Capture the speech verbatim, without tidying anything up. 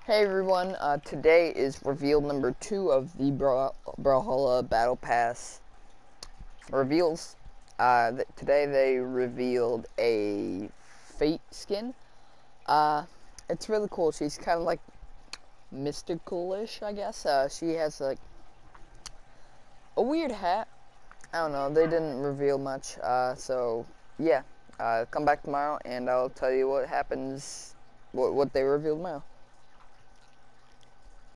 Hey everyone, uh, today is reveal number two of the Bra Brawlhalla Battle Pass reveals. Uh, th today they revealed a Fate skin. Uh, it's really cool. She's kind of like mystical-ish, I guess. Uh, she has like a weird hat. I don't know. They didn't reveal much. Uh, so yeah, uh, come back tomorrow and I'll tell you what happens, what what they revealed tomorrow.